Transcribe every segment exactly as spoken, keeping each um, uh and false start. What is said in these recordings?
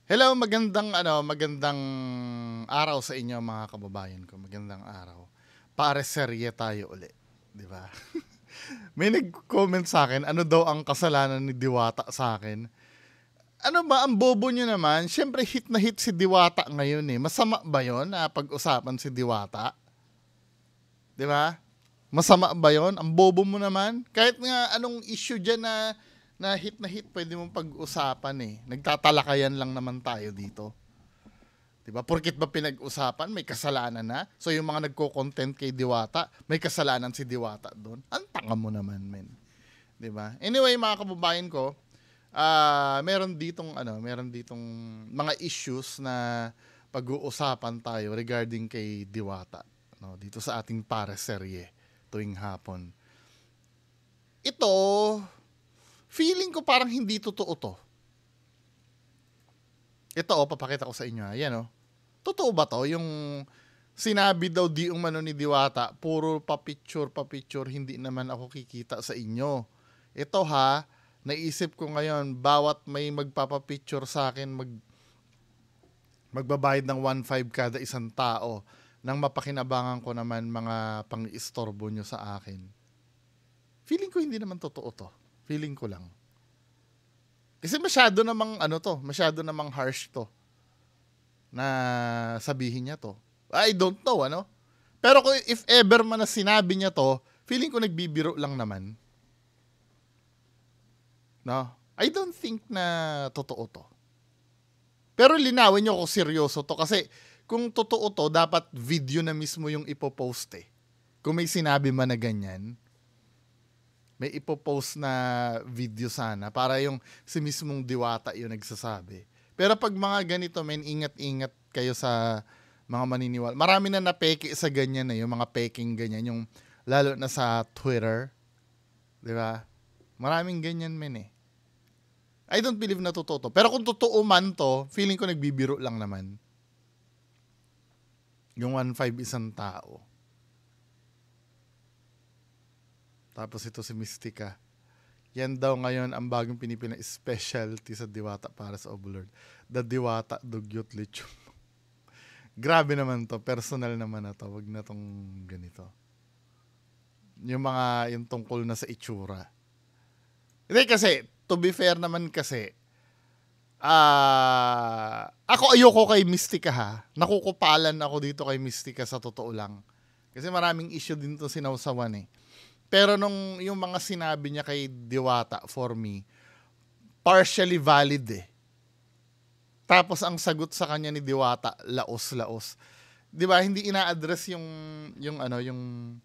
Hello, magandang ano, magandang araw sa inyo mga kababayan ko. Magandang araw. Pare serye tayo uli, 'di ba? May nag-comment sa akin, ano daw ang kasalanan ni Diwata sa akin? Ano ba, ang bobo nyo naman? Siyempre hit na hit si Diwata ngayon eh. Masama ba 'yon na pag-usapan si Diwata? 'Di ba? Masama ba 'yon? Ang bobo mo naman. Kahit nga anong issue diyan na na hit na hit, pwede mong pag-usapan eh. Nagtatalakayan lang naman tayo dito. Diba? Porkit ba pinag-usapan, may kasalanan na? So yung mga nagko-content kay Diwata, may kasalanan si Diwata doon. Ang tanga mo naman, men. Diba? Anyway, mga kababayan ko, ah uh, meron ditong ano, meron ditong mga issues na pag-uusapan tayo regarding kay Diwata, no, dito sa ating para serye tuwing hapon. Ito, feeling ko parang hindi totoo to. Ito, oh, papakita ko sa inyo. Ayan, oh. Totoo ba to? Yung sinabi daw di umano ni Diwata, puro pa-picture, pa-picture, hindi naman ako kikita sa inyo. Ito ha, naisip ko ngayon, bawat may magpapapicture sa akin, mag, magbabayad ng one five kada isang tao, nang mapakinabangan ko naman mga pang-istorbo nyo sa akin. Feeling ko hindi naman totoo to. Feeling ko lang. Kasi masyado namang ano to, masyado namang harsh to na sabihin niya to. I don't know, ano? Pero kung if ever man na sinabi niya to, feeling ko nagbibiro lang naman. No? I don't think na totoo to. Pero linawin niyo kung seryoso to kasi kung totoo to, dapat video na mismo yung ipopost eh. Kung may sinabi man na ganyan, may ipopost na video sana para yung si mismong Diwata yung nagsasabi. Pero pag mga ganito, men, ingat-ingat kayo sa mga maniniwala. Marami na napeke sa ganyan na, yung mga peking ganyan, yung lalo na sa Twitter. Di ba? Maraming ganyan, men eh. I don't believe na totoo to. Pero kung totoo man to, feeling ko nagbibiro lang naman. Yung one five isang tao. Tapos ito si Mystica. Yan daw ngayon ang bagong pinipina specialty sa Diwata para sa Overlord. The Diwata Dugyot Lechon. Grabe naman to. Personal naman na to. Wag na tong ganito. Yung mga, yung tungkol na sa itsura. Hindi kasi, to be fair naman kasi, ah, uh, ako ayoko kay Mystica ha. Nakukupalan ako dito kay Mystica sa totoo lang. Kasi maraming issue din to sinawsawan eh. Pero nung yung mga sinabi niya kay Diwata, for me, partially valid eh. Tapos ang sagot sa kanya ni Diwata, laos-laos. 'Di ba? Hindi ina-address yung yung ano, yung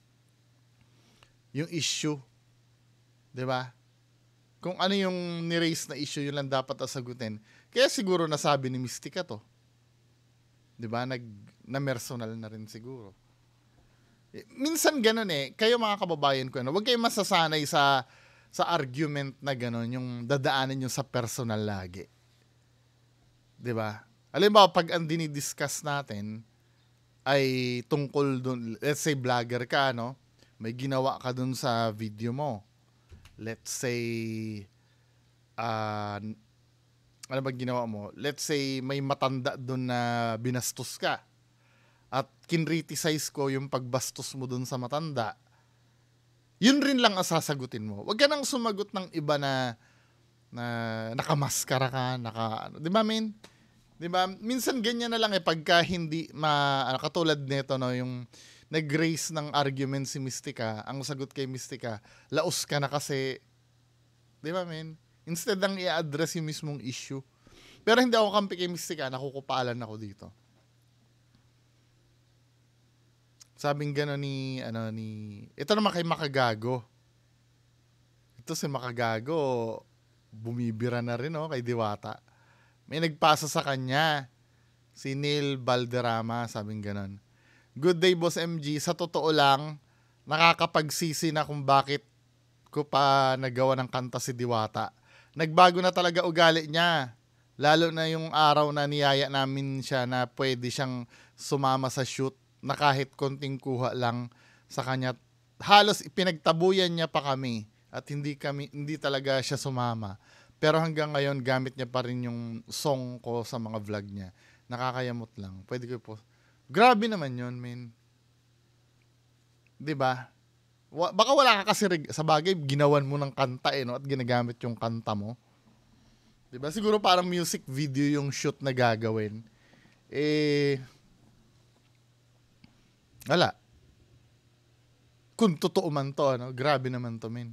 yung issue. 'Di ba? Kung ano yung ni-raise na issue, yun lang dapat sagutin. Kaya siguro nasabi ni Mystica to. 'Di ba? Nag na personal na rin siguro. Minsan ganun eh, kayo mga kababayan ko, ano, huwag kayong masasanay sa sa argument na ganun, yung dadaanan nyo sa personal lagi. 'Di ba? Halimbawa, pag ang dinidiscuss natin ay tungkol dun, let's say vlogger ka, no? May ginawa ka dun sa video mo. Let's say, uh, ano ba ginawa mo? Let's say, may matanda dun na binastos ka. At kinriticize ko yung pagbastos mo dun sa matanda, yun rin lang ang sasagutin mo. Huwag ka nang sumagot ng iba na na nakamaskara ka, naka, ano, di ba, men? Di ba? Minsan ganyan na lang eh, pagka hindi, ma, ano, katulad nito, no, yung nag-raise ng argument si Mystica, ang sagot kay Mystica, laos ka na kasi, di ba, men? Instead lang i-address yung mismong issue. Pero hindi ako kampi kay Mystica, nakukupalan ako dito. Sabing gano'n ni, ano, ni, ito naman kay Makagago. Ito si Makagago, bumibira na rin, no, kay Diwata. May nagpasa sa kanya, si Neil Valderrama, sabing gano'n. Good day, Boss M G. Sa totoo lang, nakakapagsisi na kung bakit ko pa nagawa ng kanta si Diwata. Nagbago na talaga ugali niya. Lalo na yung araw na niyaya namin siya na pwede siyang sumama sa shoot, na kahit konting kuha lang sa kanya, halos ipinagtabuyan niya pa kami at hindi kami hindi talaga siya sumama. Pero hanggang ngayon, gamit niya pa rin yung song ko sa mga vlog niya. Nakakayamot lang. Pwede ko po. Grabe naman yun, men. Diba? Wa- baka wala ka kasi reg- sa bagay, ginawan mo ng kanta eh, no? At ginagamit yung kanta mo. Diba? Siguro parang music video yung shoot na gagawin. Eh, wala. Kung totoo man to, ano? Grabe naman to, men.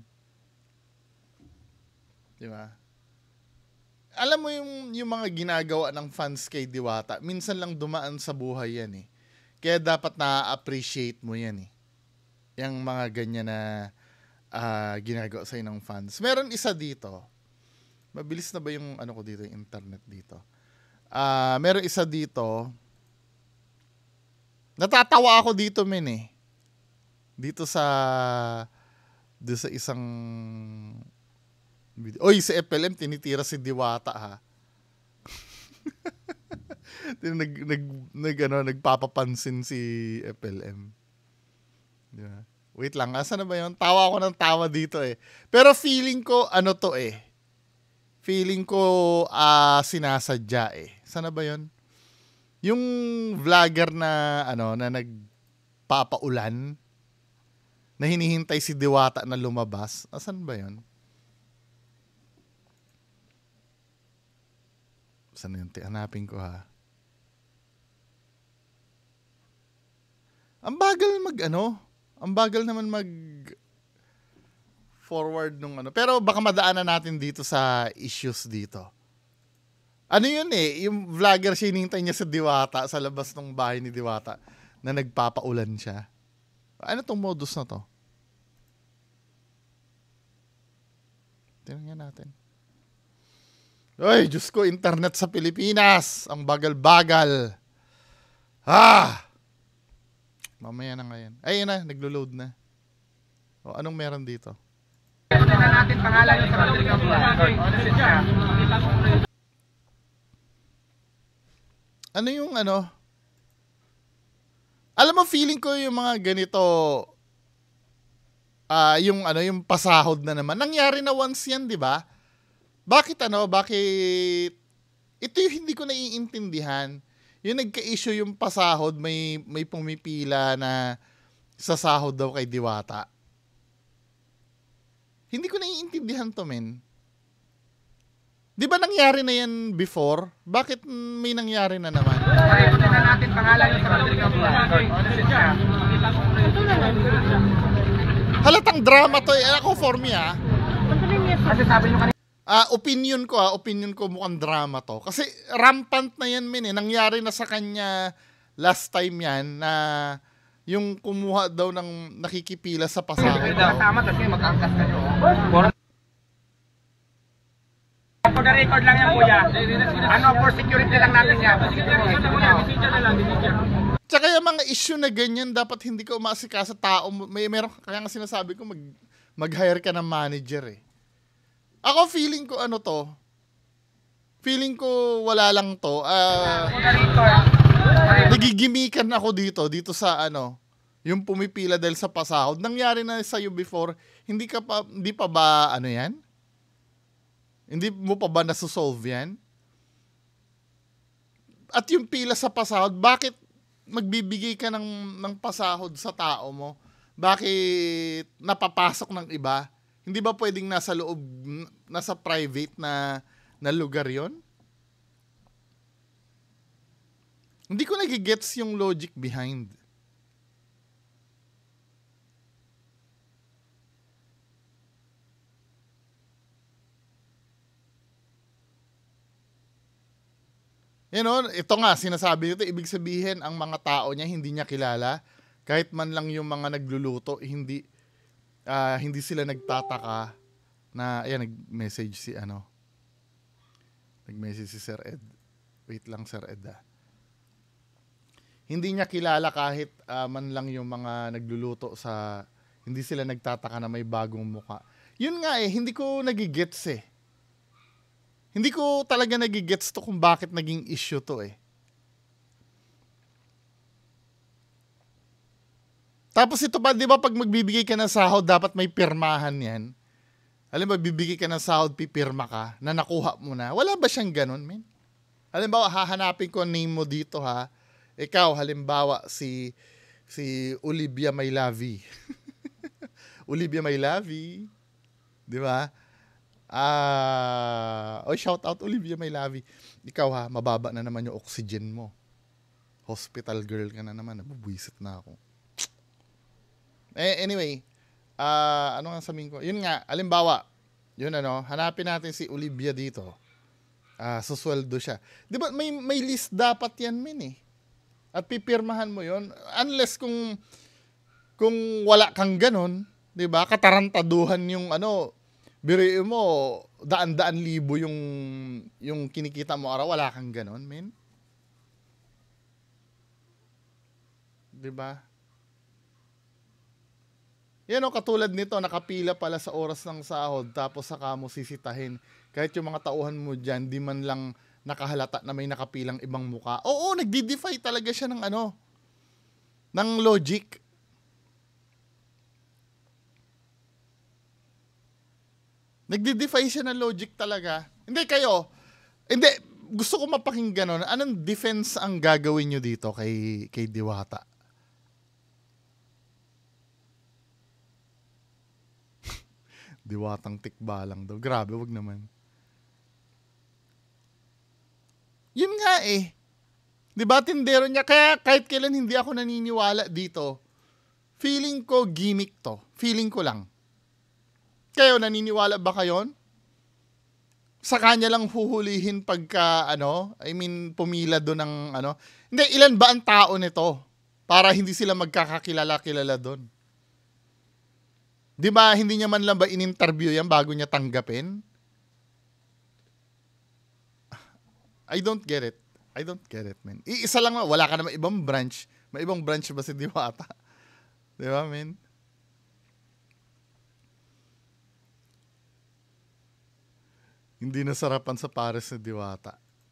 Diba? Alam mo yung, yung mga ginagawa ng fans kay Diwata, minsan lang dumaan sa buhay yan eh. Kaya dapat na-appreciate mo yan eh. Yung mga ganyan na uh, ginagawa sa'yo ng fans. Meron isa dito. Mabilis na ba yung ano ko dito, yung internet dito? Uh, meron isa dito. Natatawa ako dito, men eh. Dito sa dito sa isang video. Oy, si F L M tinitira si Diwata ha. nag nag nag ano, nagpapapansin si F L M. Di ba? Wait lang, asa na ba 'yon? Tawa ako ng tawa dito eh. Pero feeling ko ano to eh. Feeling ko uh, sinasadya eh. Sana ba 'yon? Yung vlogger na ano na nagpapaulan na hinihintay si Diwata na lumabas. Asan ba 'yon? Saan yun? Hanapin ko ha. Ang bagal mag ano? Ang bagal naman mag forward nung ano. Pero baka madaanan natin dito sa issues dito. Ano yun eh? Yung vlogger, sinintay niya sa Diwata, sa labas ng bahay ni Diwata, na nagpapaulan siya. Ano tong modus na to? Tingnan natin. Ay, Diyos ko, internet sa Pilipinas. Ang bagal-bagal. Ah! Mamaya na ngayon. Ayun na, naglo-load na. O, anong meron dito? Na natin pangalan sa ano yung ano? Alam mo, feeling ko yung mga ganito, ah, uh, yung ano, yung pasahod na naman. Nangyari na once yan, di ba? Bakit ano, bakit, ito yung hindi ko naiintindihan. Yung nagka-issue yung pasahod, may, may pumipila na sasahod daw kay Diwata. Hindi ko naiintindihan to, men. Di ba nangyari na yan before? Bakit may nangyari na naman? Ay, ito na natin pangalan sa halatang drama to. Eh. Ako for me, ah. Kasi sabi nyo kanina. Uh, opinion ko ha, opinion ko mukhang drama to. Kasi rampant na yan, min eh. Nangyari na sa kanya last time yan na yung kumuha daw ng nakikipila sa pasahod. Kasama kasi mag-angkas kayo. For the record lang yan, kuya. Ano, for security lang natin yan. Tsaka yung mga issue na ganyan, dapat hindi ka umasika sa tao. May meron, kaya nga sinasabi ko, mag, mag-hire ka ng manager eh. Ako feeling ko ano to, feeling ko wala lang to, uh, nagigimikan ako dito, dito sa ano, yung pumipila dahil sa pasahod. Nangyari na sa'yo before, hindi ka pa, hindi pa ba ano yan? Hindi mo pa ba nasusolve yan? At yung pila sa pasahod, bakit magbibigay ka ng, ng pasahod sa tao mo? Bakit napapasok ng iba? Hindi ba pwedeng nasa loob, nasa private na, na lugar yon? Hindi ko nagigets yung logic behind. You know, ito nga, sinasabi nito, ibig sabihin, ang mga tao niya, hindi niya kilala. Kahit man lang yung mga nagluluto, hindi... Uh, hindi sila nagtataka na, ayan, nag-message si ano, nag-message si Sir Ed. Wait lang, Sir Ed ah. Hindi niya kilala kahit uh, man lang yung mga nagluluto sa, hindi sila nagtataka na may bagong muka. Yun nga eh, hindi ko nagigets eh. Hindi ko talaga nagigets to kung bakit naging issue to eh. Tapos ito pa, di ba pag magbibigay ka ng sahod, dapat may pirmahan yan. Alam ba, bibigay ka ng sahod, pipirma ka, na nakuha mo na. Wala ba siyang ganun, men? Halimbawa, hahanapin ko ang name mo dito, ha? Ikaw, halimbawa, si si Olivia Maylavi. Olivia Maylavi. Di ba? Ah, uh, oh, shout out Olivia Maylavi. Ikaw, ha, mababa na naman yung oxygen mo. Hospital girl ka na naman. Nabubwisit na ako. Eh, anyway, ah, uh, ano nga sabihin ko? Yun nga, halimbawa, yun ano, hanapin natin si Olivia dito. Ah, uh, susweldo siya. 'Di ba may may list dapat 'yan, men eh. At pipirmahan mo 'yon unless kung kung wala kang ganun, 'di ba? Katarantaduhan yung ano, biruin mo daan-daan libo yung yung kinikita mo araw, wala kang ganun, men. 'Di ba? Yan o, katulad nito, nakapila pala sa oras ng sahod tapos saka mo sisitahin. Kahit yung mga tauhan mo dyan, di man lang nakahalata na may nakapilang ibang muka. Oo, nagdi-defy talaga siya ng ano, ng logic. Nagdi-defy siya ng logic talaga. Hindi kayo, hindi, gusto ko mapakinggan nun. Anong defense ang gagawin nyo dito kay, kay Diwata? Diwatang tikbalang daw. Grabe, wag naman. Yun nga eh. Diba, tindero niya. Kaya kahit kailan hindi ako naniniwala dito. Feeling ko gimmick to. Feeling ko lang. Kayo, naniniwala ba kayo? Sa kanya lang huhulihin pagka, ano, I mean, pumila doon ng, ano. Hindi, ilan ba ang tao nito? Para hindi sila magkakakilala-kilala doon. Di ba, hindi niya man lang ba in-interview yan bago niya tanggapin? I don't get it. I don't get it, man. Iisa lang, wala ka naman ibang branch. May ibang branch ba si Diwata? Di ba, man? Hindi nasarapan sa pares ni Diwata.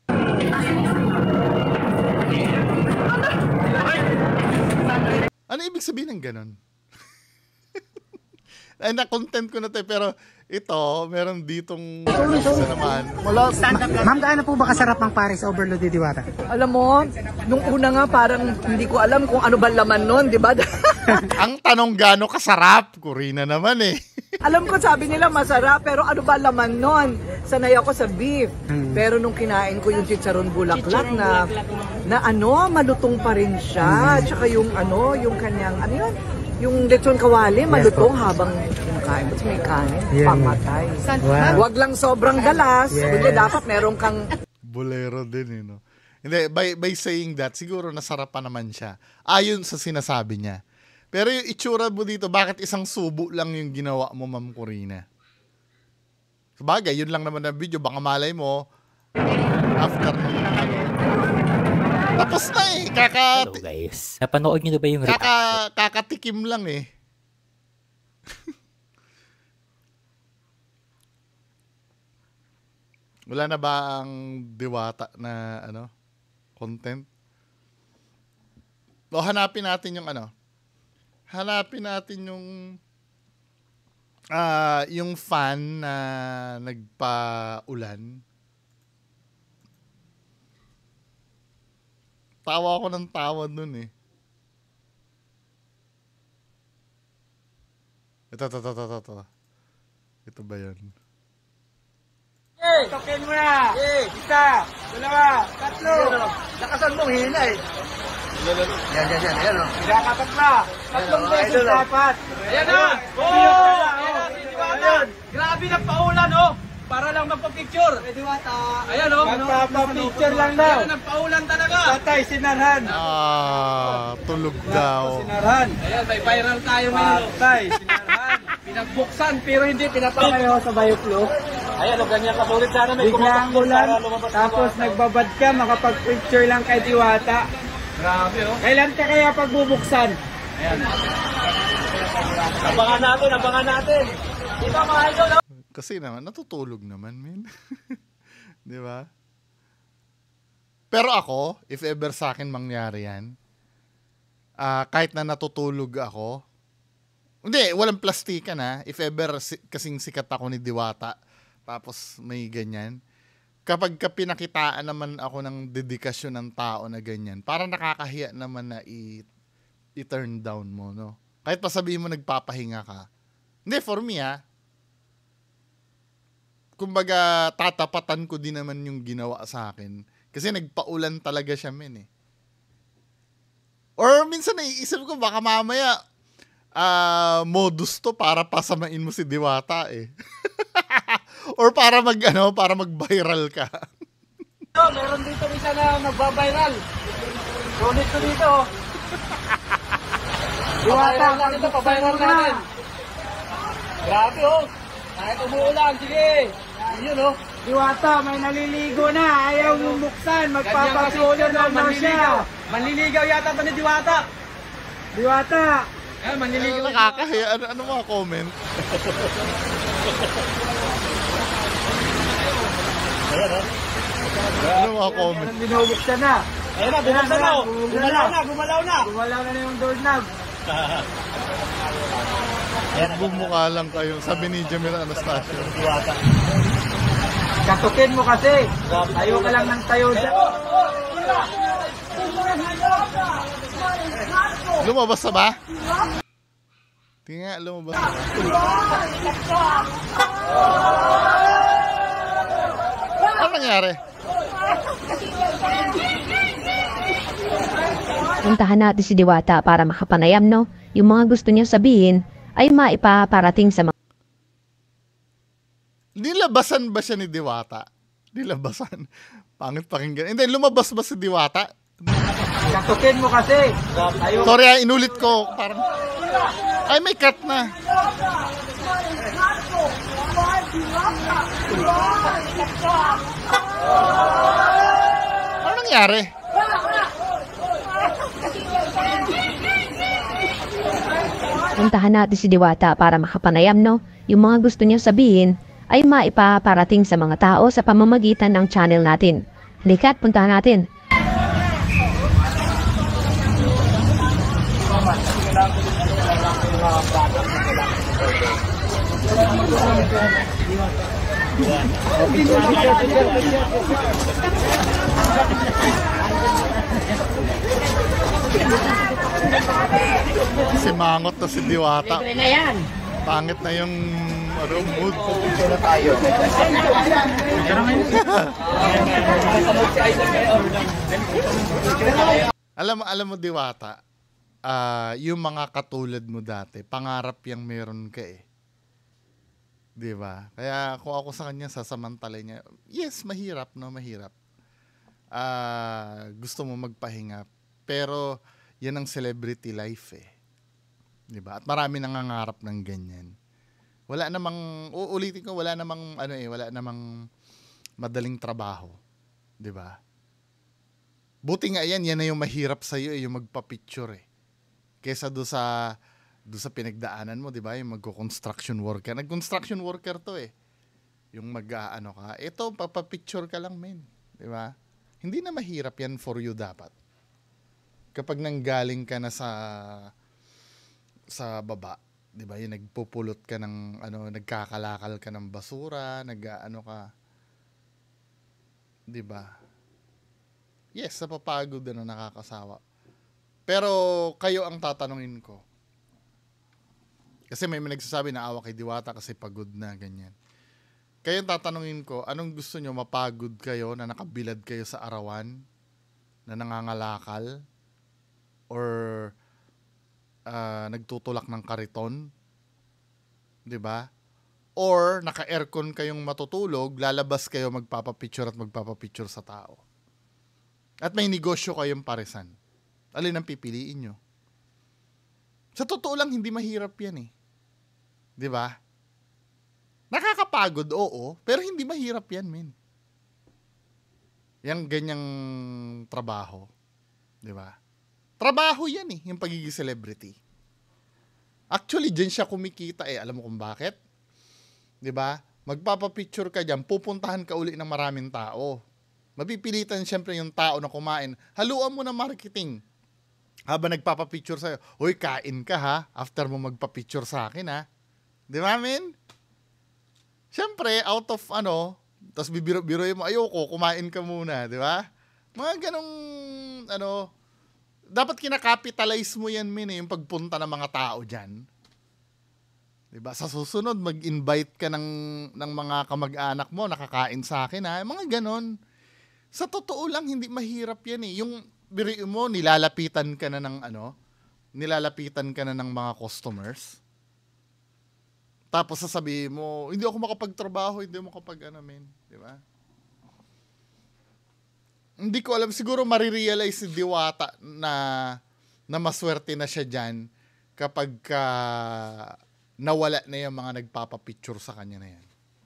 Ano ibig sabihin ng ganun? Ay, na-content ko na tayo, pero ito, meron ditong isa naman. Ma'am, gaano po ba kasarap ang Paris Overload ni Diwata? Alam mo, nung una nga parang hindi ko alam kung ano ba laman nun, di ba? Ang tanong gaano kasarap, Corina naman eh. Alam ko sabi nila masarap, pero ano ba laman nun? Sanay ako sa beef. Hmm. Pero nung kinain ko yung chicharon bulaklak na, na ano, malutong pa rin siya. Hmm. Tsaka yung ano, yung kanyang, ano yun? Yung lechon kawali, malutong yes, habang kumakain. Ba't may kanin? Yeah. Pamatay. Wow. Wag lang sobrang dalas. Yes. Kundi dapat meron kang... Bolero din eh, no? Hindi, by, by saying that, siguro nasarapan naman siya. Ayon sa sinasabi niya. Pero yung itsura mo dito, bakit isang subo lang yung ginawa mo, Ma'am Corina? Sabagay, yun lang naman na video. Baka malay mo, after ng ano, tapos na eh. Kaka... Hello guys. Napanood nyo na ba yung Kaka... Kakatikim lang eh. Wala na ba ang Diwata na ano, content? O hanapin natin yung ano. Hanapin natin yung ah uh, yung fan na nagpa-ulan. Tawa ako ng tawa nun eh. Ito, ito, ito, ito, ito. Ito ba yun? Hey! Token mo na! Hey! Isa! Dalawa! Tatlo! Lakasan mong hina eh. Yan, yan, yan. Ayan o. Pinakapat na! Tatlong beses dapat! Ayan na! Oo! Ayan! Grabe na paulan o! Para lang magpa-picture. Pwede wata. Ayan o. Magpa-picture lang daw. Ayan, nagpaulan talaga. Patay, sinarhan. Ah, tulog daw. Sinarhan. Ayan, may viral tayo ngayon. Patay, sinarhan. Pinagbuksan, pero hindi pinapakayo sa bioflow. Ayan o, ganyan kasulit sana. May biglang ulan. Tapos nagbabad ka, makapag-picture lang kay Diwata. Grabe o. Kailan ka kaya pagbubuksan? Ayan. Abangan natin, abangan natin. Ito mga idol o. Kasi naman, natutulog naman, men. Di ba? Pero ako, if ever sa akin mangyari yan, uh, kahit na natutulog ako, Hindi, walang plastikan ha. If ever si- kasing sikat ako ni Diwata, tapos may ganyan. Kapag ka pinakitaan naman ako ng dedikasyon ng tao na ganyan, parang nakakahiya naman na i- i-turn down mo, no? Kahit pa sabihin mo nagpapahinga ka. Hindi, for me ha. Kumbaga, tatapatan ko din naman yung ginawa sa akin. Kasi nagpaulan talaga siya, men eh. Or minsan naiisip ko, baka mamaya, ah, modus to para pasamain mo si Diwata eh. Or para mag, ano, para mag-viral ka. Oh, meron dito isa na magbabiral. Donate ko dito. Diwata lang ito, pabiral natin. Grabe oh. Kahit umuulan, sige. Yun oh. Diwata, may naliligo na. Ayaw mong buksan. Magpapasulo na daw siya. Manliligaw yata pa ni Diwata. Diwata. Eh, Ano, manliligaw. nakakahiya. Ano, ano mga comment? Ano mga comment? Binubuksan na. Ayun na, bumuksan na. oh. Gumalaw na, gumalaw na. Wala na na yung doorknob. Bumukha lang kayo. Sabi ni Jamil Anastasio. Katukin mo kasi. Tayo ka lang ng tayo dyan. Lumabas na ba? Tingnan nga, lumabas na ba? Ano nangyari? Puntahan natin si Diwata para makapanayam, no? Yung mga gusto niya sabihin ay maipaparating sa mga Nilabasan ba siya ni Diwata? Nilabasan. Pangit pakinggan. Hindi, lumabas ba si Diwata? Katukin mo kasi. Tayo. Sorry, ah, inulit ko. Parang... Ay, may cut na. Ano nangyari? puntahan natin si Diwata para makapanayam, no? Yung mga gusto niya sabihin ay maipaparating sa mga tao sa pamamagitan ng channel natin. Halika't puntahan natin. Si Mangot na si Diwata. Pangit na yung ano, mood. Pupunta na tayo. alam, alam mo Diwata, ah yung mga katulad mo dati, pangarap yung meron ka eh. 'Di ba? Kaya kung ako sa kanya sasamantala niya, yes, mahirap, no, mahirap. Ah, gusto mo magpahinga, pero yan ang celebrity life eh. 'Di ba? At marami nangangarap ng ganyan. Wala namang uulitin ko, wala namang ano eh, wala namang madaling trabaho, 'di ba? Buti nga yan, yan na yung mahirap sa iyo eh, yung magpa-picture eh. Kaysa do sa do sa pinagdaanan mo, 'di ba? Yung magko-construction worker. Nag-construction worker 'to eh. Yung mag-aano ka. Ito, papa-picture ka lang, men, 'di ba? Hindi na mahirap yan for you dapat. Kapag nanggaling ka na sa sa baba, 'di ba? Yung nagpupulot ka ng ano, nagkakalakal ka ng basura, nag-aano ka. 'Di ba? Yes, napapagod na nakakasawa. Pero kayo ang tatanungin ko. Kasi may may nagsasabi na awa kay Diwata kasi pagod na, ganyan. Kayo ang tatanungin ko, anong gusto nyo, mapagod kayo na nakabilad kayo sa arawan, na nangangalakal, or uh, nagtutulak ng kariton, 'di ba? Or naka-aircon kayong matutulog, lalabas kayo magpapapicture at magpapapicture sa tao. At may negosyo kayong paresan. Alin ang pipiliin nyo? Sa totoo lang, hindi mahirap yan eh. 'Di ba? Nakakapagod, oo, pero hindi mahirap yan, men. Yang ganyang trabaho. 'Di ba? Trabaho yan eh, yung pagiging celebrity. Actually, dyan siya kumikita eh. Alam mo kung bakit? 'Di ba? Magpapapicture ka dyan, pupuntahan ka uli ng maraming tao. Mapipilitan siyempre yung tao na kumain. Haluan mo ng marketing. Habang nagpapapicture sa'yo, uy, kain ka ha, after mo magpapicture sa akin ha. Di ba, men? Siyempre, out of ano, tapos bibiro-biroy mo, ayoko, kumain ka muna, di ba? Mga ganong, ano, dapat kinakapitalize mo yan, men, eh, yung pagpunta ng mga tao dyan. Di ba? Sa susunod, mag-invite ka ng, ng mga kamag-anak mo, nakakain sa akin ha, mga ganon. Sa totoo lang, hindi mahirap yan eh. Yung biri mo, nilalapitan ka na ng ano, nilalapitan ka na ng mga customers. Tapos sasabihin mo, hindi ako makapagtrabaho, hindi mo makapag ano, men. Di ba? Hindi ko alam, siguro marirealize si Diwata na, na maswerte na siya dyan kapag ka nawala na yung mga nagpapapicture sa kanya na yan.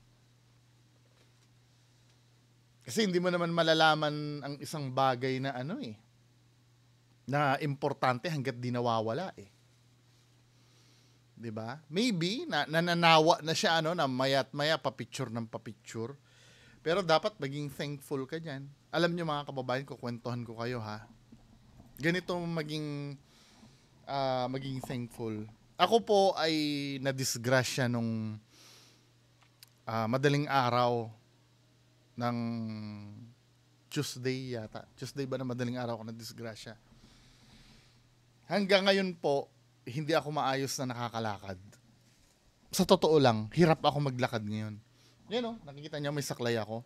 Kasi hindi mo naman malalaman ang isang bagay na ano eh, na importante hanggat di nawawala eh. 'Di ba? Maybe na nananawa na siya ano na maya't maya pa-picture ng pa-picture. Pero dapat maging thankful ka diyan. Alam niyo mga kababayan, kukwentuhan ko kayo ha. Ganito maging uh, maging thankful. Ako po ay na-disgrasya nung uh, madaling araw ng Tuesday yata. Tuesday ba na madaling araw ko na-disgrasya? Hanggang ngayon po, hindi ako maayos na nakakalakad. Sa totoo lang, hirap ako maglakad ngayon. Yan o, nakikita niyo may saklay ako.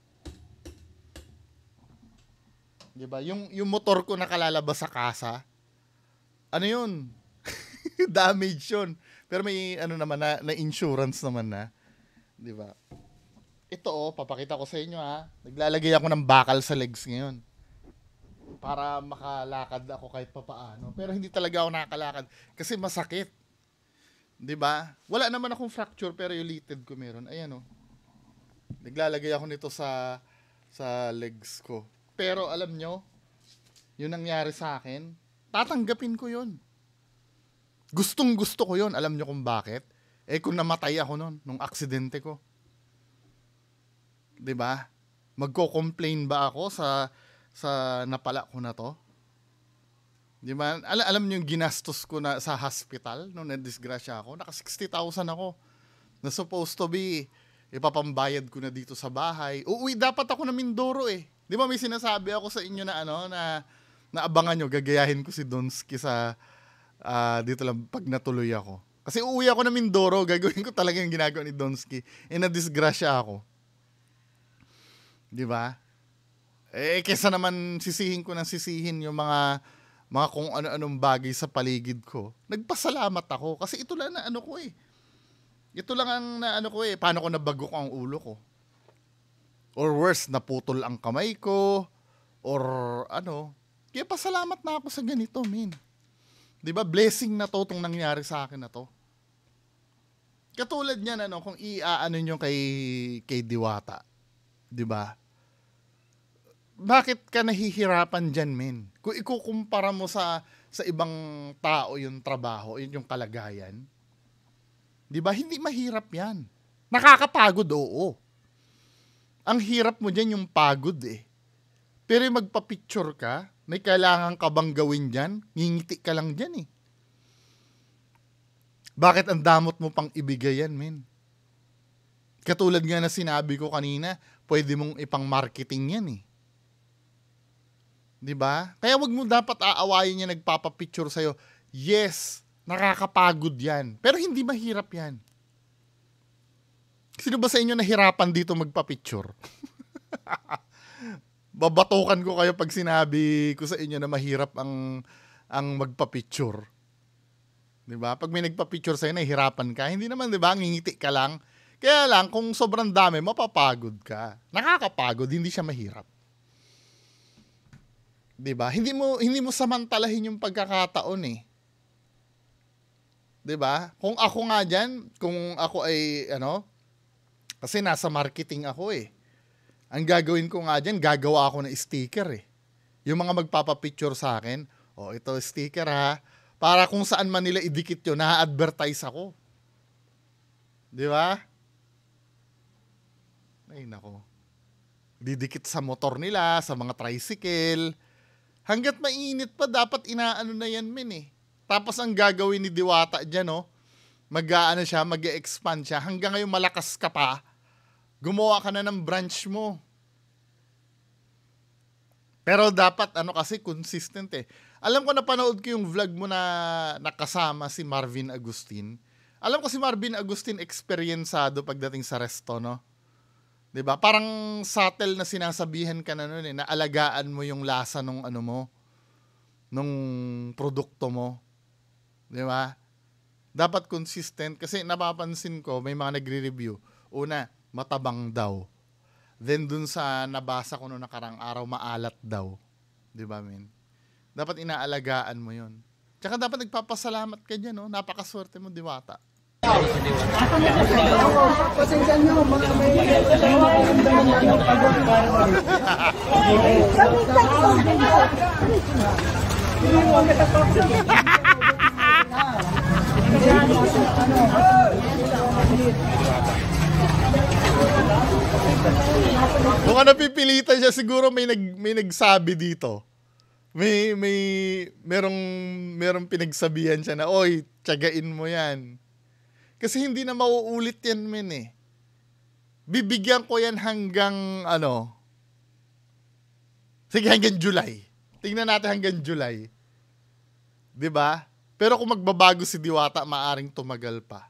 Diba? Yung, yung motor ko nakalalabas sa kasa, ano yun? Damage yun. Pero may ano naman na, na insurance naman na. Diba? Ito o, papakita ko sa inyo ha. Naglalagay ako ng bakal sa legs ngayon. Para makalakad ako kahit papaano. Pero hindi talaga ako nakakalakad kasi masakit. 'Di ba? Wala naman akong fracture pero yung litid ko meron. Ayan oh. Naglalagay ako nito sa sa legs ko. Pero alam nyo, yung nangyari sa akin, tatanggapin ko 'yon. Gustong gusto ko 'yon. Alam nyo kung bakit? Eh kung namatay ako noon nung aksidente ko. 'Di ba? Magko-complain ba ako sa sa napala ko na to? Di ba? Al- alam niyo yung ginastos ko na sa hospital nung na-disgrasya ako? Naka sixty thousand ako. Na supposed to be, ipapambayad ko na dito sa bahay. Uuwi dapat ako na Mindoro eh. Di ba may sinasabi ako sa inyo na ano, na naabangan nyo, gagayahin ko si Donski sa, uh, dito lang pag natuloy ako. Kasi uuwi ako na Mindoro, gagawin ko talaga yung ginagawa ni Donski. Eh na-disgrasya ako. Di ba? Eh, kesa naman sisihin ko ng sisihin yung mga, mga kung ano-anong bagay sa paligid ko. Nagpasalamat ako. Kasi ito lang na ano ko eh. Ito lang ang na ano ko eh. Paano ko nabagok ang ulo ko. Or worse, naputol ang kamay ko. Or ano. Kaya pasalamat na ako sa ganito, men. Diba? Blessing na to itong nangyari sa akin na to. Katulad niyan, ano, kung i-aano nyo kay, kay Diwata. Diba? Bakit ka nahihirapan dyan, men? Kung ikukumpara mo sa sa ibang tao yung trabaho, yun yung kalagayan, di ba? Hindi mahirap yan. Nakakapagod, oo. Ang hirap mo dyan yung pagod eh. Pero yung magpa-picture ka, may kailangan ka bang gawin dyan? Ngingiti ka lang dyan eh. Bakit ang damot mo pang ibigay yan, men? Katulad nga na sinabi ko kanina, pwede mong ipang-marketing yan eh. 'Di ba? Kaya wag mo dapat aawayin yung nagpapapicture sa'yo. Yes, nakakapagod yan. Pero hindi mahirap yan. Sino ba sa inyo nahirapan dito magpapicture? Babatukan ko kayo pag sinabi ko sa inyo na mahirap ang, ang magpapicture. 'Di ba? Pag may nagpapicture sa'yo, nahihirapan ka. Hindi naman, 'di ba? Ngingiti ka lang. Kaya lang, kung sobrang dami, mapapagod ka. Nakakapagod, hindi siya mahirap. 'Di ba? Hindi mo hindi mo samantalahin yung pagkakataon eh. 'Di ba? Kung ako nga diyan, kung ako ay ano, kasi nasa marketing ako eh. Ang gagawin ko nga diyan, gagawa ako ng sticker eh. Yung mga magpapapicture sa akin, oh, ito sticker ha, para kung saan man nila idikit 'yon, na-advertise ako. 'Di ba? Ay nako. Didikit sa motor nila, sa mga tricycle. Hanggat mainit pa, dapat inaano na yan, men eh. Tapos ang gagawin ni Diwata dyan, no? Mag-aano siya, mag-expand siya. Hanggang ngayon malakas ka pa, gumawa ka na ng branch mo. Pero dapat, ano kasi, consistent eh. Alam ko, napanood ko yung vlog mo na nakasama si Marvin Agustin. Alam ko si Marvin Agustin experiencado pagdating sa resto, no? 'Di ba? Parang subtle na sinasabihan ka na noon eh, na alagaan mo yung lasa nung ano mo, nung produkto mo. 'Di ba? Dapat consistent kasi napapansin ko may mga nagre-review. Una, matabang daw. Then dun sa nabasa ko noong nakarang araw, maalat daw. 'Di ba, men? Dapat inaalagaan mo 'yon. Tsaka dapat nagpapasalamat ka diyan, no? Napakaswerte mo, Diwata. Pasensya nyo, mga may Mukhang napipilitan siya, siguro may nag may nagsabi dito. May may merong merong pinagsabihan siya na, "Oy, tiyagain mo 'yan." Kasi hindi na mauulit yan, men eh. Bibigyan ko yan hanggang, ano, sige, hanggang July. Tingnan natin hanggang July. 'Di ba? Pero kung magbabago si Diwata, maaring tumagal pa.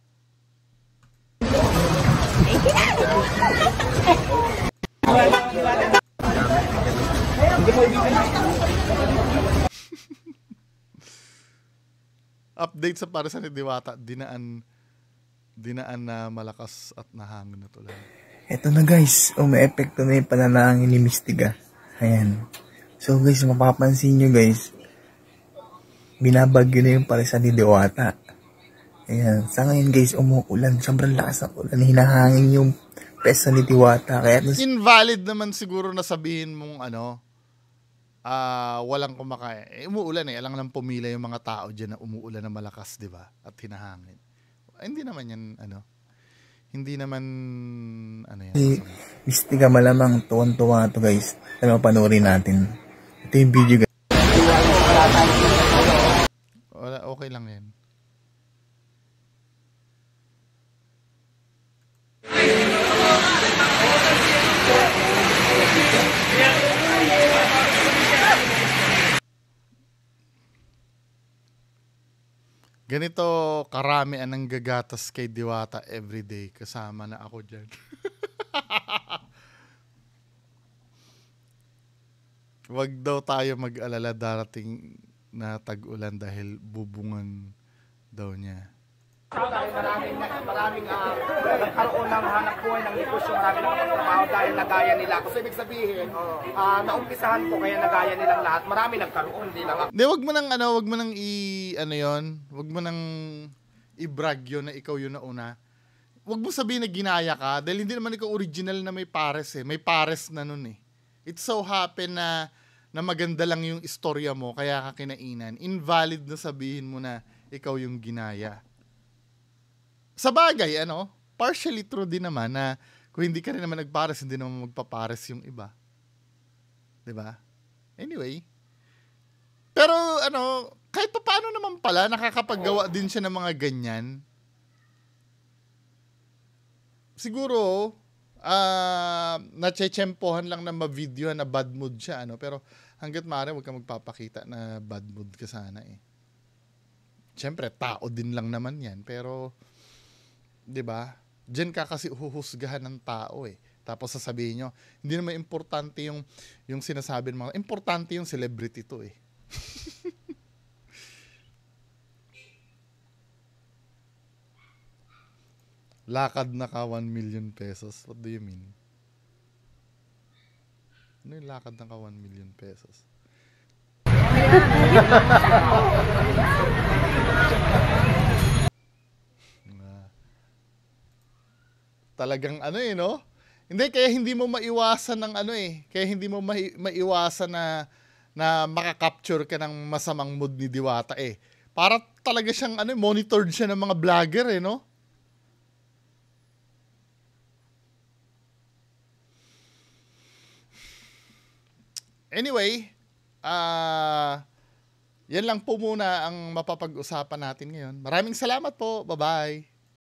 Update sa para sa ni Diwata, dinaan dinaan na malakas at nahangin na tulad. Eto na guys, umi-epekto na yung pananangin ni Mystiga. Ayan. So guys, mapapansin nyo guys, binabagyo na yung parisan ni Diwata. Ayan. Sa ngayon guys, umuulan. Sobrang lakas ng ulan. Hinahangin yung pesa ni Diwata. Kaya invalid naman siguro na sabihin mong ano, ah uh, walang kumakain. Eh, umuulan eh. Alang lang pumila yung mga tao dyan na umuulan na malakas, di ba? At hinahangin. Hindi naman yan, ano, hindi naman, ano yan. Si Mystiga malamang tuwan-tuwa to guys. Ano, panoorin natin. Ito yung video guys. Wala, okay lang yan. Ganito karami anang gagatas kay Diwata everyday. Kasama na ako dyan. Wag daw tayo mag-alala, darating na tag-ulan dahil bubungan daw niya. Dahil maraming, maraming uh, nagkaroon ng hanap buhay ng negosyo, maraming nakapagtrabaho dahil nagaya nila. Kasi ibig sabihin, uh, naumpisahan ko kaya nagaya nilang lahat. Marami nagkaroon, hindi lang ako. Hindi, wag mo nang ano, wag mo nang i ano 'yon. Wag mo nang i-brag yun na ikaw yun na una. Wag mo sabihin na ginaya ka dahil hindi naman ikaw original na may pares eh. May pares na nun eh. It so happen na na maganda lang yung istorya mo kaya ka kinainan. Invalid na sabihin mo na ikaw yung ginaya. Sa bagay, ano, partially true din naman na kung hindi ka rin naman nagpares, hindi naman magpapares yung iba. Diba? Anyway. Pero, ano, kahit pa paano naman pala, nakakapaggawa din siya ng mga ganyan. Siguro, ah, uh, natsetsempohan lang na ma-videohan na bad mood siya, ano, pero hanggat maaari, huwag ka magpapakita na bad mood ka sana eh. Siyempre, tao din lang naman yan, pero 'di ba? Diyan ka kasi uhuhusgahan ng tao eh. Tapos sasabihin nyo, hindi naman importante yung yung sinasabi ng mga, importante yung celebrity to eh. Lakad na ka one million pesos. What do you mean? Ano yung lakad na ka one million pesos? Talagang ano eh, no? Hindi, kaya hindi mo maiwasan ng ano eh. Kaya hindi mo mai- maiwasan na na makakapture ka ng masamang mood ni Diwata eh. Para talaga siyang ano, monitored siya ng mga vlogger eh, no? Anyway, Ah, yan lang po muna ang mapapag-usapan natin ngayon. Maraming salamat po. Bye-bye.